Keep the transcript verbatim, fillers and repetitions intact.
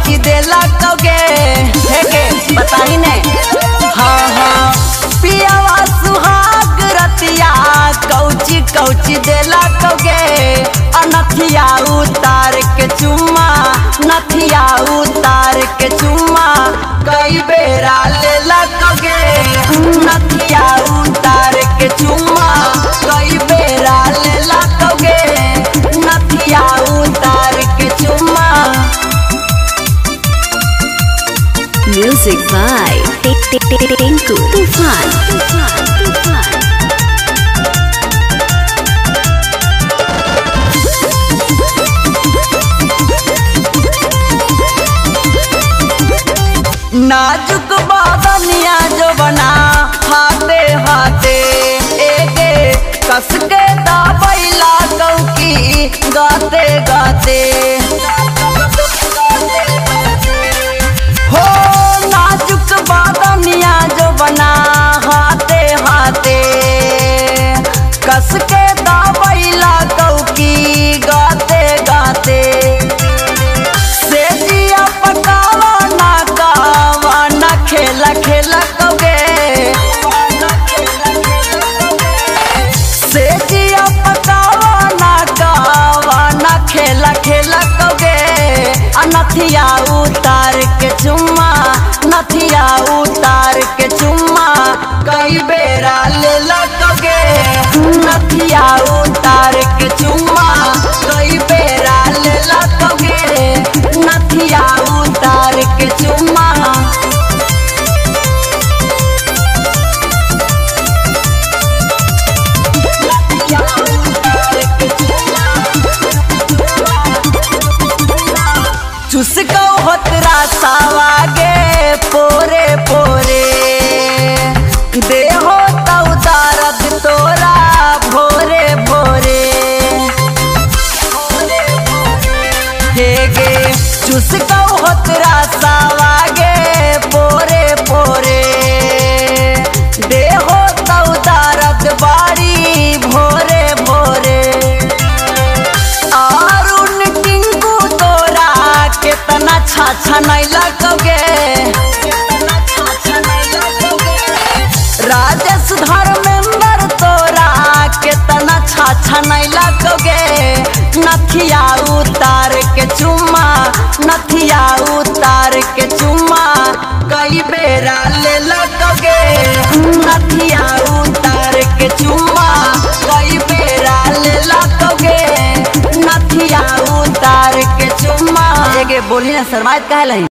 कौची देला कौगे हेगे बताई ने। हाँ हाँ पियावा सुहाग रतिया कौची कौची देला कौगे नथिया उतार के चुम्मा नथिया उतार के चुम्मा कई बेरा लेला कौगे नथिया उतार के चुम्मा कई बेरा लेला कौगे नथिया उतार के चुम्मा। Music by Tinku Tufan Tufan Tufan। नाजुक बादनिया जो बना हाथे हाथे एगे कस के दाबैला कौकी गाते गाते हो नाजुक बादनिया जो बना हाथे हाथे कस के दाबैला कौकी गाते गाते खेला खेला कौगे से जिया पकावा ना कावा ना खेला खेला कौगे नथिया उतार के चुम्मा नथिया उतार के चुम्मा कई बेरा लेला कौगे नथिया उतार के चुम्मा कई बेरा लेला कौगे नथिया उतार के चुम्मा। चुसको होतरा सावागे पोरे पोरे देहो तऊ दर्द तोरा भोरे भोरे हेगे चुसको होतरा सावागे पोरे पोरे देहो तऊ दर्द बाड़ी भोरे भोरे कितना छाछा नहीं लगोगे राजेश धर्मेंद्र तोरा कितना छाछा नहीं लगोगे नथिया उतार के चुम्मा नथिया उतार के चुम्मा कई बेरा ले लगोगे नथिया उतार के चुम्मा कई बेरा ले लगोगे नथिया उतार के चुम्मा। बोली ना शर्मात काहे लही।